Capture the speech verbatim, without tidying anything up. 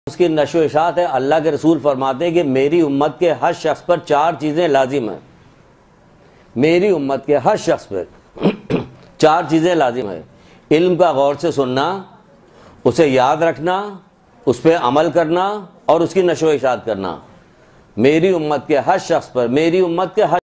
उसकी नशो इशात है। अल्लाह के रसूल फरमाते हैं कि मेरी उम्मत के हर शख्स पर चार चीज़ें लाजिम हैं। मेरी उम्मत के हर शख्स पर चार चीज़ें लाजिम है। इल्म का गौर से सुनना, उसे याद रखना, उस पर अमल करना और उसकी नशो इशात करना। मेरी उम्मत के हर शख्स पर मेरी उम्मत के हर